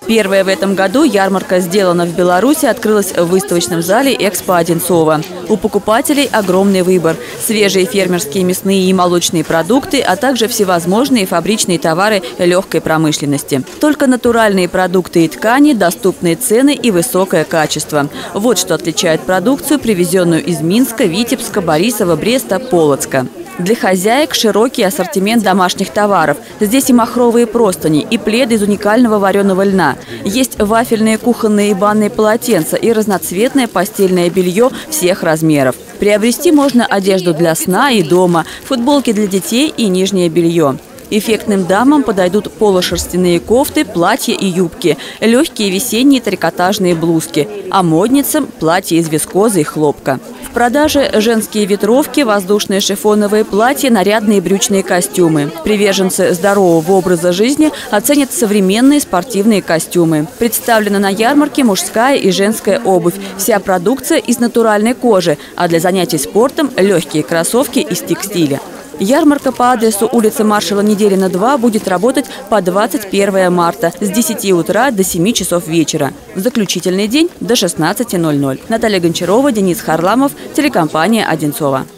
Первая в этом году ярмарка «Сделано в Беларуси» открылась в выставочном зале «Экспо Одинцово». У покупателей огромный выбор – свежие фермерские мясные и молочные продукты, а также всевозможные фабричные товары легкой промышленности. Только натуральные продукты и ткани, доступные цены и высокое качество. Вот что отличает продукцию, привезенную из Минска, Витебска, Борисова, Бреста, Полоцка. Для хозяек широкий ассортимент домашних товаров. Здесь и махровые простыни, и пледы из уникального вареного льна. Есть вафельные кухонные и банные полотенца и разноцветное постельное белье всех размеров. Приобрести можно одежду для сна и дома, футболки для детей и нижнее белье. Эффектным дамам подойдут полушерстяные кофты, платья и юбки, легкие весенние трикотажные блузки, а модницам – платья из вискозы и хлопка. В продаже женские ветровки, воздушные шифоновые платья, нарядные брючные костюмы. Приверженцы здорового образа жизни оценят современные спортивные костюмы. Представлена на ярмарке мужская и женская обувь. Вся продукция из натуральной кожи, а для занятий спортом – легкие кроссовки из текстиля. Ярмарка по адресу улица Маршала Неделина, 2 будет работать по 21 марта с 10 утра до 7 часов вечера. В заключительный день до 16:00. Наталья Гончарова, Денис Харламов, телекомпания «Одинцово».